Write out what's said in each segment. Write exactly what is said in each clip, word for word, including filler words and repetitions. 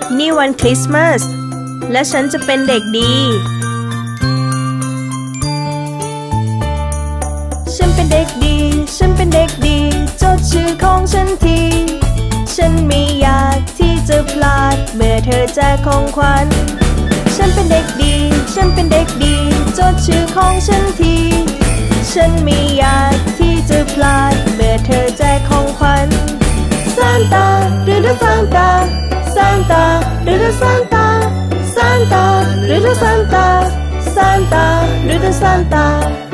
นี่วันคริสต์มาสและฉันจะเป็นเด็กดีฉันเป็นเด็กดีฉันเป็นเด็กดีจดชื่อของฉันทีฉันไม่อยากที่จะพลาดเมื่อเธอแจกของขวัญฉันเป็นเด็กดีฉันเป็นเด็กดีจดชื่อของฉันทีฉันไม่อยากที่จะพลาดเมื่อเธอแจกของขวัญซานตาดูดูซานตาซานตาดูดูซานตาซานตาดูดูซานตาซานตาดูดูซานตา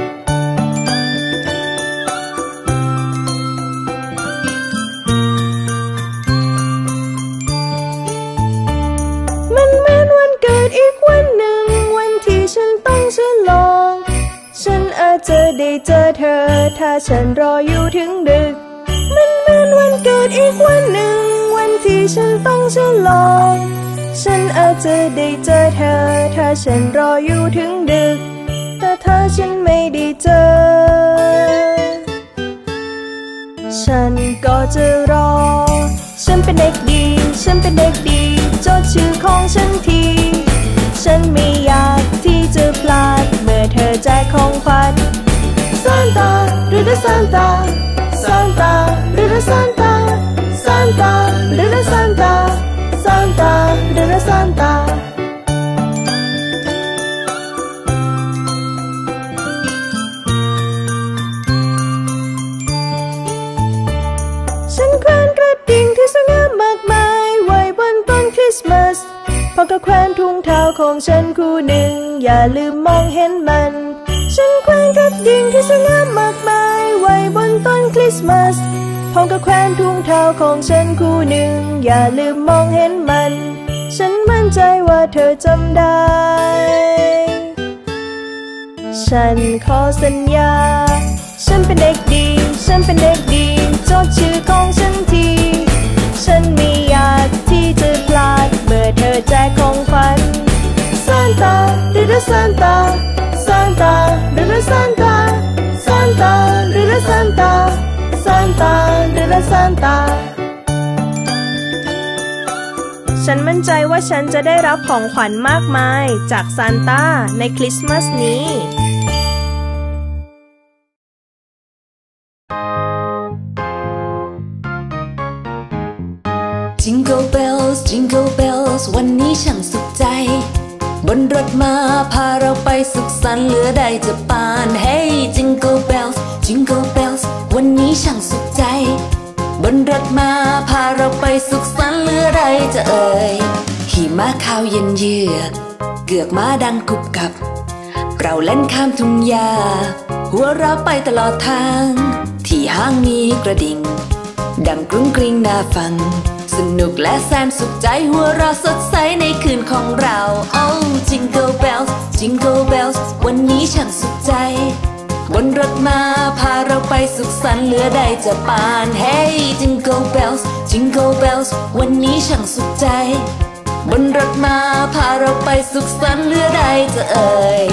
มันเหมือนวันเกิดอีกวันหนึ่งวันที่ฉันต้องฉลองฉันอาจจะได้เจอเธอถ้าฉันรออยู่ถึงดึกมันเหมือนวันเกิดอีกวันหนึ่งวันที่ฉันต้องฉลองฉันอาจจะได้เจอเธอถ้าฉันรออยู่ถึงดึกแต่ถ้าฉันไม่ได้เจอฉันก็จะรอฉันเป็นเด็กดีฉันเป็นเด็กดีจดชื่อของฉันทีฉันไม่อยากที่จะพลาดเมื่อเธอแจกของขวัญซานตาดูดูซานตาซานตาดูดูซานตาซานตาดูดูซานตาซานตาดูดูซานตาฉันแขวนกระดิ่งที่สวยงามมากมายไว้บนต้นคริสต์มาสพร้อมกับแขวนถุงเท้าของฉันคู่หนึ่งอย่าลืมมองเห็นมันฉันแขวนกระดิ่งที่สวยงามมากมายไว้บนต้นคริสต์มาสพร้อมกับแขวนถุงเท้าของฉันคู่หนึ่งอย่าลืมมองเห็นมันฉันมั่นใจว่าเธอจำได้ฉันขอสัญญาฉันเป็นเด็กดีฉันเป็นเด็กดีจดชื่อของฉันทีฉันไม่อยากที่จะพลาดเมื่อเธอแจกของขวัญซานตาดูดูซานตาซานตาดูดูซานตาซานตาดูดูซานตาซานตาดูดูซานตาฉันมั่นใจว่าฉันจะได้รับของขวัญมากมายจากซานต้าในคริสต์มาสนี้ Jingle bells Jingle bells วันนี้ช่างสุขใจบนรถมาพาเราไปสุขสันต์เหลือใดจะปาน Hey Jingle bells Jingle bells วันนี้ช่างสุขใจบนรถมาพาเราไปสุขสันต์เหลือใดจะเอ่ยขี่ม้าขาวเย็นเยือกเกือกม้าดังกุบกับเราเล่นข้ามทุ่งหญ้าหัวเราะไปตลอดทางที่ห้างมีกระดิ่งดังกรุ้งกริ้งน่าฟังสนุกและแสนสุขใจหัวเราะสดใสในคืนของเรา Oh Jingle bells Jingle bells วันนี้ช่างสุขใจบนรถมาพาเราไปสุขสันต์เหลือใดจะปาน Hey Jingle bells Jingle bells วันนี้ช่างสุขใจบนรถมาพาเราไปสุขสันต์เหลือใดจะเอ่ย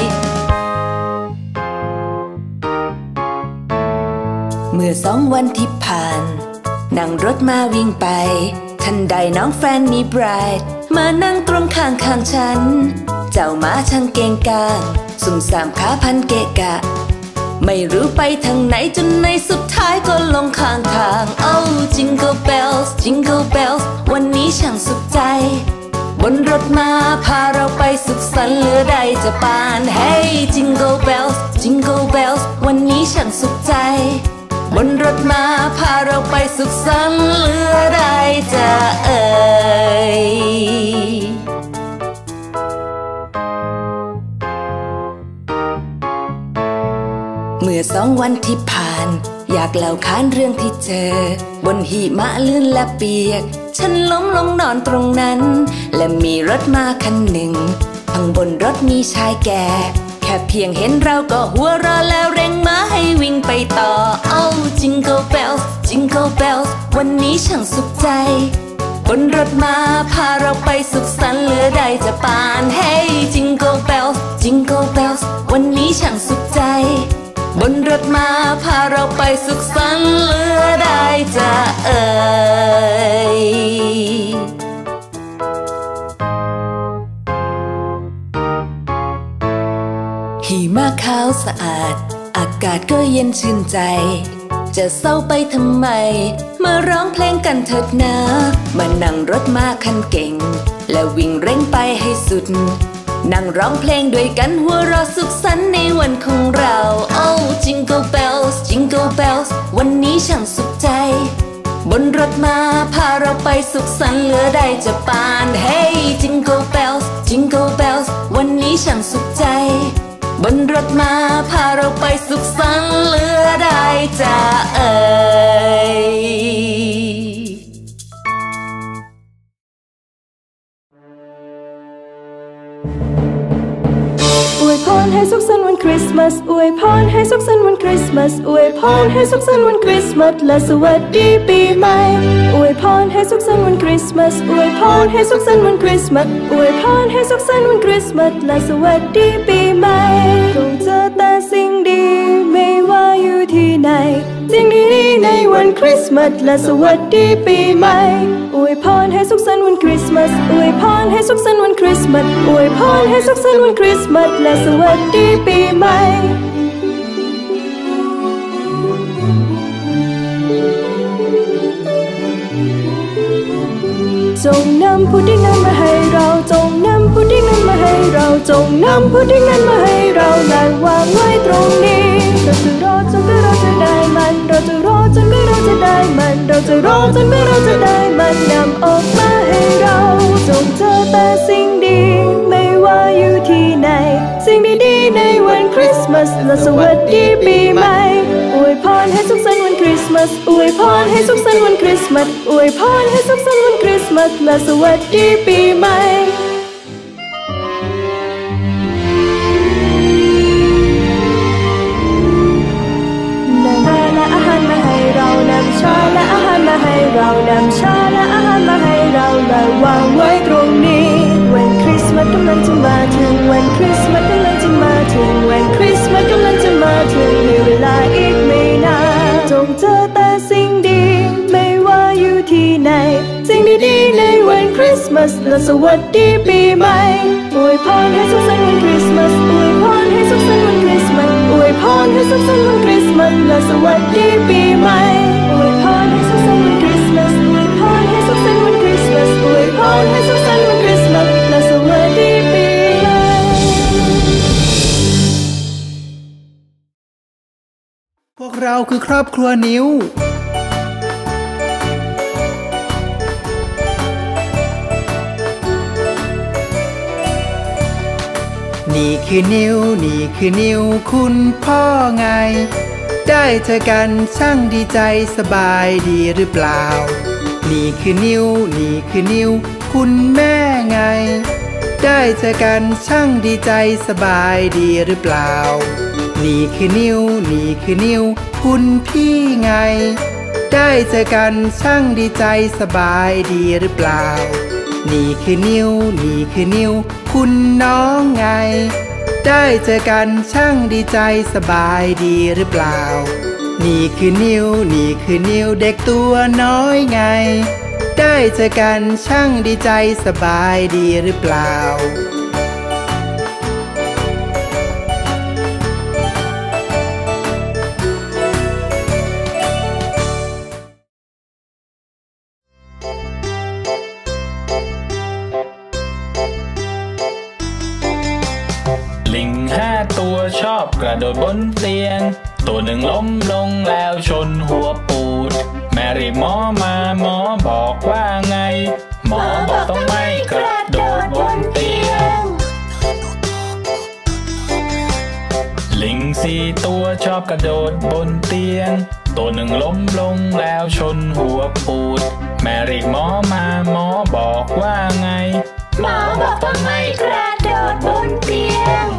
เมื่อสองวันที่ผ่านนั่งรถมาวิ่งไปทันใดน้องแฟนมีไบรท์มานั่งตรงข้างข้างฉันเจ้าม้าช่างเก่งกาจสุ่มสามขาพันเกะกะไม่รู้ไปทางไหนจนในสุดท้ายก็ลงข้างทาง Oh Jingle bells Jingle bells วันนี้ช่างสุขใจบนรถมาพาเราไปสุขสันต์เหลือใดจะปาน Hey Jingle bells Jingle bells วันนี้ช่างสุขใจบนรถมาพาเราไปสุขสันต์เหลือใดจะเอ่ยเมื่อสองวันที่ผ่านอยากเล่าค้านเรื่องที่เจอบนหิมะลื่นและเปียกฉันล้มลงนอนตรงนั้นและมีรถมาคันหนึ่งข้างบนรถมีชายแก่แค่เพียงเห็นเราก็หัวเราะแล้วเร่งม้าให้วิ่งไปต่อ Oh Jingle bells Jingle bells วันนี้ช่างสุขใจบนรถมาพาเราไปสุขสันต์เหลือใดจะปาน Hey Jingle bells Jingle bells วันนี้ช่างสุขใจบนรถมาพาเราไปสุขสันต์เหลือใดจะเอ่ยท้าสะอาดอากาศก็เย็นชื่นใจจะเศร้าไปทำไมมาร้องเพลงกันเถิดนะมานั่งรถม้าคันเก่งและวิ่งเร่งไปให้สุดนั่งร้องเพลงด้วยกันหัวเราะสุขสันต์ในวันของเรา Oh Jingle Bells Jingle Bells วันนี้ช่างสุขใจบนรถม้าพาเราไปสุขสันต์เหลือได้จะปาน Hey Jingle Bells Jingle Bells วันนี้ช่างสุขใจบนรถม้าพาเราไปสุขสันต์เหลือได้จะเอ่ยอวยพรให้สุขสันต์วันคริสต์มาสอวยพรให้สุขสันต์วันคริสต์มาสอวยพรให้สุขสันต์วันคริสต์มาสและสวัสดีปีใหม่อวยพรให้สุขสันต์วันคริสต์มาสอวยพรให้สุขสันต์วันคริสต์มาสอวยพรให้สุขสันต์วันคริสต์มาสและสวัสดีปีใหม่จงเจอแต่สิ่งดีไม่ว่าอยู่ที่ไหนสิ่งดีๆในวันคริสต์มาสและสวัสดีปีใหม่อวยพรให้สุขสันต์วันคริสต์มาสอวยพรให้สุขสันต์วันคริสต์มาสอวยพรให้สุขสันต์วันคริสต์มาสและสวัสดีปีใหม่จงนำพุดดิ้งนั้นมาให้เราจงนำพุดดิ้งนั้นมาให้เราจงนำพุดดิ้งนั้นมาให้เราและวางไว้ตรงนี้เราจะรอจนกว่าเราจะได้มันเราจะรอจนกว่าเราจะได้มันเราจะรอจนกว่าเราจะได้มันนำออกมาให้เราจงเจอแต่สิ่งดีไม่ว่าอยู่ที่ไหนสิ่งดีๆในวันคริสต์มาสและสวัสดีปีใหม่อวยพรให้สุขสันต์วันคริสต์มาสอวยพรให้สุขสันต์วันคริสต์มาสอวยพรให้สุขสันต์วันคริสต์มาสและสวัสดีปีใหม่นำชาและอาหารมาให้เรานำชาและอาหารมาให้เรานำชาและอาหารมาให้เราและวางไว้ตรงนี้วันคริสต์มาสกำลังจะมาถึงวันคริสต์มาสกำลังจะมาถึงวันคริสต์มาสกำลังจะมาถึงในเวลาอีกไม่นานจงเจอแต่สิ่งดีไม่ว่าอยู่ที่ไหนสิ่งดีๆในวันคริสต์มาสและสวัสดีปีใหม่อวยพรให้สุขสันต์วันคริสต์มาสอวยพรให้สุขสันต์วันคริสต์มาสอวยพรให้สุขสันต์วันคริสต์มาสและสวัสดีปีใหม่อวยพรให้สุขสันต์วันคริสต์มาสอวยพรให้สุขสันต์วันคริสต์มาสอวยพรให้สุขสันต์วันคริสต์มาสและสวัสดีปีใหม่พวกเราคือครอบครัวนิ้วนี่คือนิ้วนี่คือนิ้วคุณพ่อไงได้เจอกันช่างดีใจสบายดีหรือเปล่านี่คือนิ้วนี่คือนิ้วคุณแม่ไงได้เจอกันช่างดีใจสบายดีหรือเปล่านี่คือนิ้วนี่คือนิ้วคุณพี่ไงได้เจอกันช่างดีใจสบายดีหรือเปล่านี่คือนิ้วนี่คือนิ้วคุณน้องไงได้เจอกันช่างดีใจสบายดีหรือเปล่านี่คือนิ้วนี่คือนิ้วเด็กตัวน้อยไงได้เจอกันช่างดีใจสบายดีหรือเปล่าลิงห้าตัวชอบกระโดดบนเตียงตัวหนึ่งล้มลงแล้วชนหัวปูดแม่รีบหมอมาหมอบอกว่าไงหมอบอกต้องไม่กระโดดบนเตียงลิงสี่ตัวชอบกระโดดบนเตียงตัวหนึ่งล้มลงแล้วชนหัวปูดแม่รีบหมอมาหมอบอกว่าไงหมอบอกต้องไม่กระโดดบนเตียง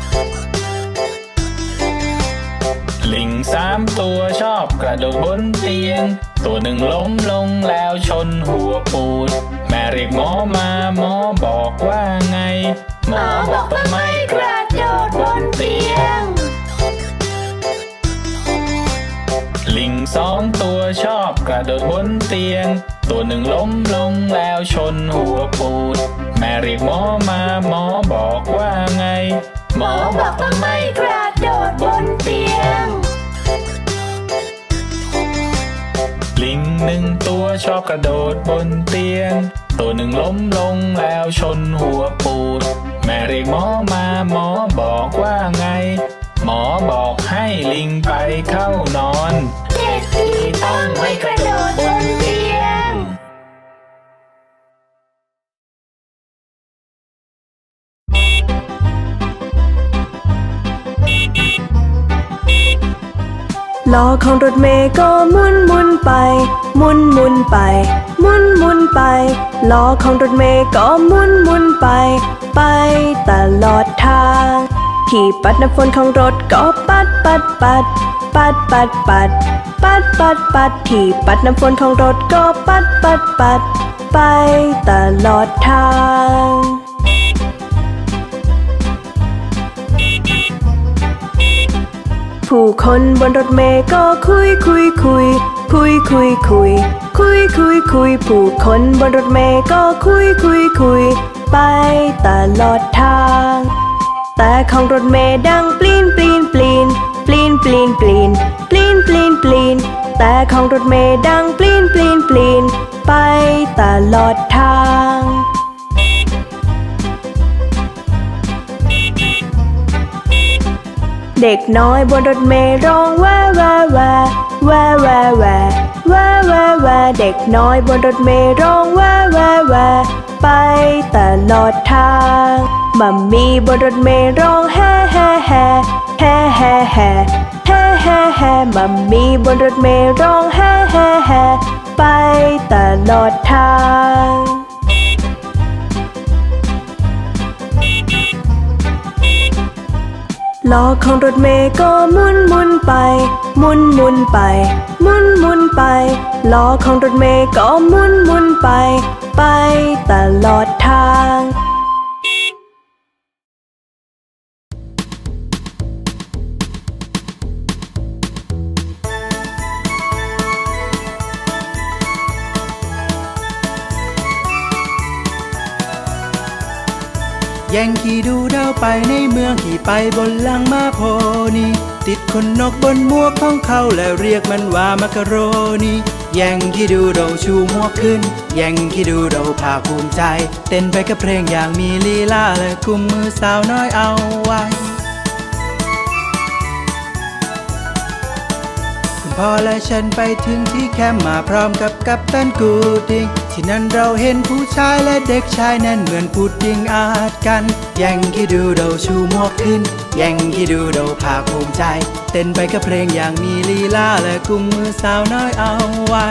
ลิงสามตัวชอบกระโดดบนเตียงตัวหนึ่งล้มลงแล้วชนหัวปูดแม่เรียกหมอมาหมอบอกว่าไงหมอบอกต้องไม่กระโดดบนเตียงลิงสองตัวชอบกระโดดบนเตียงตัวหนึ่งล้มลงแล้วชนหัวปูดแม่เรียกหมอมาหมอบอกว่าไงหมอบอกต้องไม่กระโดบนเตียงลิงหนึ่งตัวชอบกระโดดบนเตียงตัวหนึ่งล้มลงแล้วชนหัวปูดแม่เรียกหมอมาหมอบอกว่าไงหมอบอกให้ลิงไปเข้านอนเด็กดีต้องไม่กระโดดบนเตียงล้อของรถเมล์ก็หมุนหมุนไปหมุนหมุนไปหมุนหมุนไปล้อของรถเมล์ก็หมุนหมุนไปไปตลอดทางที่ปัดน้ำฝนของรถก็ปัดปัดปัดปัดปัดปัดปัดปัดปัดที่ปัดน้ำฝนของรถก็ปัดปัดปัดไปตลอดทางผู้คนบนรถเมล์ก็คุยคุยคุยคุยคุยคุยคุยคุยคุยผู้คนบนรถเมล์ก็คุยคุยคุยไปตลอดทางแต่ของรถเมล์ดังปลีนปลีนปลีนปลีนปลีนปลีนปลีนปลีนปลีนแต่ของรถเมล์ดังปลีนปลีนปลีนไปตลอดทางเด็กน้อยบนรถเมล์ร้องแวแวแวแวแวแวแวแวแวเด็กน้อยบนรถเมล์ร้องแวแวแวไปตลอดทางมัมมี่บนรถเมล์ร้องแฮ่แฮ่แฮ่แฮ่แฮ่แฮ่แฮ่แฮ่แฮ่มัมมี่บนรถเมล์ร้องแฮ่แฮ่แฮ่ไปตลอดทางล้อของรถเมล์ก็หมุนหมุนไปหมุนหมุนไปหมุนหมุนไปล้อของรถเมล์ก็หมุนหมุนไปไปตลอดทางแย่งขี่ดูดาวไปในเมืองขี่ไปบนหลังม้าโพนีติดขนนกบนหมวกของเขาแล้วเรียกมันว่ามักกะโรนีแย่งขี่ดูดาวชูหมวกขึ้นแย่งขี่ดูดาวภาคภูมิใจเต้นไปกับเพลงอย่างมีลีลาและกุมมือสาวน้อยเอาไว้พ่อและฉันไปถึงที่แคมป์มาพร้อมกับกัปตันกูดิงที่นั่นเราเห็นผู้ชายและเด็กชายนั้นเหมือนพุดดิ้งอาจกันแย่งขี่ดูดาวชูหมวกขึ้นแย่งขี่ดูดาวภาคภูมิใจเต้นไปกับเพลงอย่างมีลีลาและกุมมือสาวน้อยเอาไว้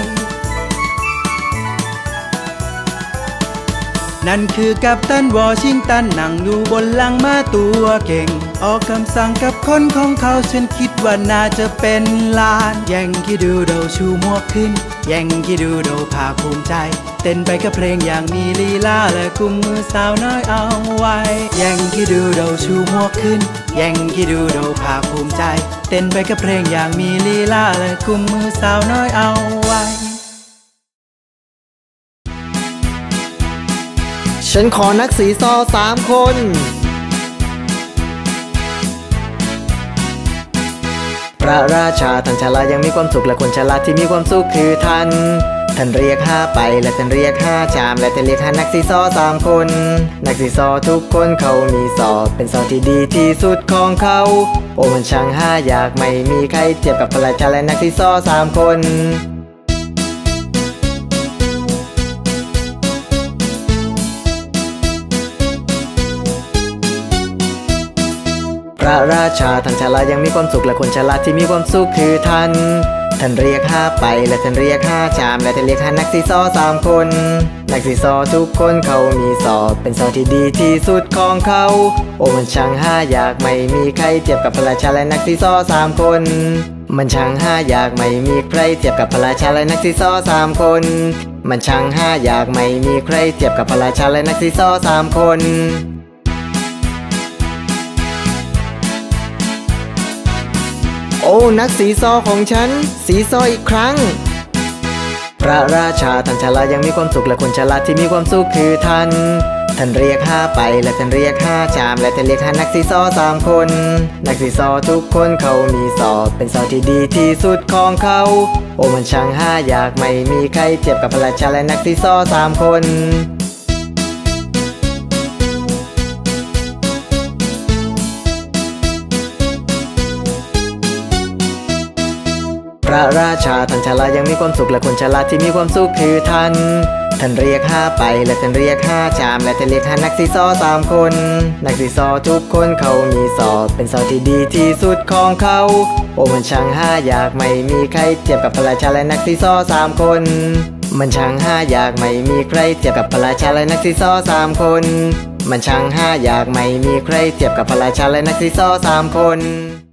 นั่นคือกัปตันวอชิงตันนั่งอยู่บนหลังม้าตัวเก่งออกคำสั่งกับคนของเขาฉันคิดว่าน่าจะเป็นล้านแย่งขี่ดูดาวชูหมวกขึ้นแย่งขี่ดูดาวภาคภูมิใจเต้นไปกับเพลงอย่างมีลีลาและกุมมือสาวน้อยเอาไว้แย่งขี่ดูดาวชูหมวกขึ้นแย่งขี่ดูดาวภาคภูมิใจเต้นไปกับเพลงอย่างมีลีลาและกุมมือสาวน้อยเอาไว้ฉันขอนักสีซอสามคนพระราชาท่านฉลาดยังมีความสุขและคนฉลาดที่มีความสุขคือท่านท่านเรียกห้าไปและท่านเรียกห้าชามและท่านเรียกห้านักสีซอสามคนนักสีซอทุกคนเขามีซอเป็นซอที่ดีที่สุดของเขาโอ้มันช่างห้าอยากไม่มีใครเทียบกับพระราชาและนักสีซอสามคนพระราชาท่านฉลาดยังมีความสุขและคนฉลาดที่มีความสุขคือท่านท่านเรียกห้าไปและท่านเรียกห้าชามและท่านเรียกห้านักสีซอสามคนนักสีซอทุกคนเขามีซอเป็นซอที่ดีที่สุดของเขาโอ้มันช่างห้าอยากไม่มีใครเทียบกับพระราชาและนักสีซอสามคนมันช่างห้าอยากไม่มีใครเทียบกับพระราชาและนักสีซอสามคนมันช่างห้าอยากไม่มีใครเทียบกับพระราชาและนักสีซอสามคนโอ้นักสีซอของฉันสีซออีกครั้งพระราชาท่านฉลาดยังมีความสุขและคนฉลาดที่มีความสุขคือท่านท่านเรียกห้าไปและท่านเรียกห้าจามและท่านเรียกห้านักซีซอสามคนนักซีซอทุกคนเขามีสอบเป็นสอบที่ดีที่สุดของเขาโอ้มันช่างห้าอยากไม่มีใครเทียบกับพระราชาและนักซีซอสามคนพระราชาท่านฉลาดยังมีความสุขและคนฉลาดที่มีความสุขคือท่านท่านเรียกห้าไปและท่านเรียกห้าจามและท่านเรียกห้านักซีซอสามคนนักซีซอทุกคนเขามีสอบเป็นสอบที่ดีที่สุดของเขาโอ้มันช่างห้าอยากไม่มีใครเทียบกับพระราชาและนักซีซอสามคนมันช่างห้าอยากไม่มีใครเทียบกับพระราชาและนักซีซอสามคนมันช่างห้าอยากไม่มีใครเทียบกับพระราชาและนักซีซอสามคน